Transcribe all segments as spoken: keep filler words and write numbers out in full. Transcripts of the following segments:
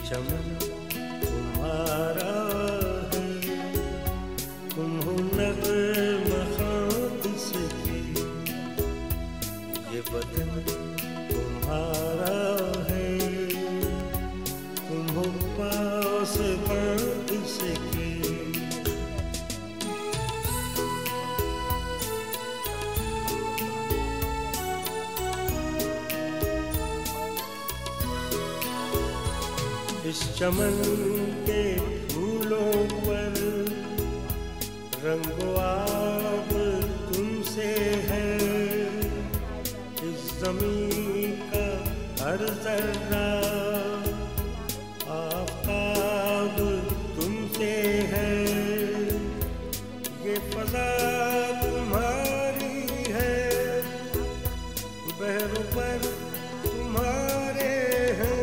चमन तुम्हारा है, तुम हो नग़्मा खातिस की। ये बदन तुम्हारा है, तुम हो पास बातिस की। इस चमन के फूलों पर रंगो आब तुमसे है, इस ज़मीं का हर ज़र्रा आफ़ताब तुमसे है। ये फ़ज़ा तुम्हारी है, बहरों पर तुम्हारे हैं,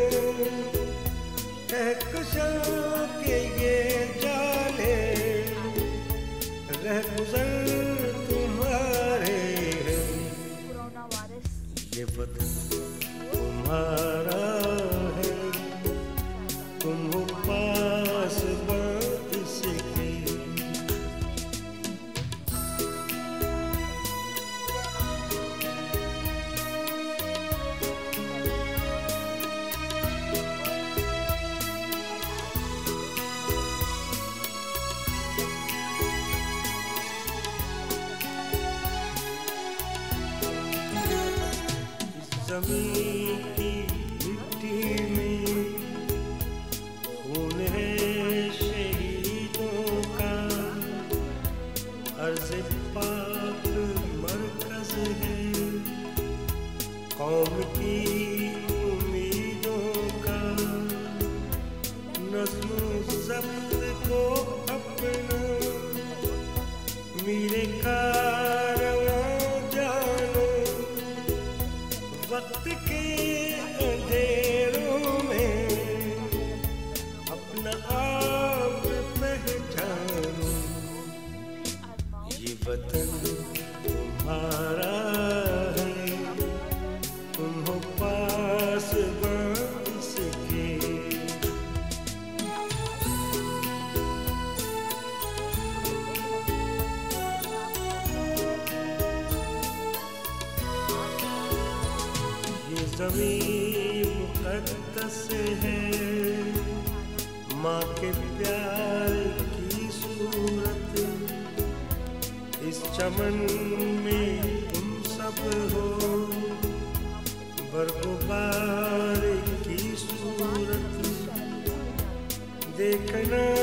कहकशां के ये जाले रहगुज़र तुम्हारे हैं। ये वतन तुम्हारा है, तुम हो पास बातिस की। ज़मीं की मिट्टी में खून है शहीदों का, अर्ज़ पाक मरकज़ है कौम की उम्मीदों का। नज़्म ज़ब्त को अपना मेरे कारवां जानो, वक्त के अंधेरों में अपना आप पहचानो। ये वतन तुम्हारा है, तुम हो पास बातिस के। ज़मीं मुक़द्दस है, माँ के प्यार की सूरत। इस चमन में तुम सब हो, बरगुबार की सूरत। देखना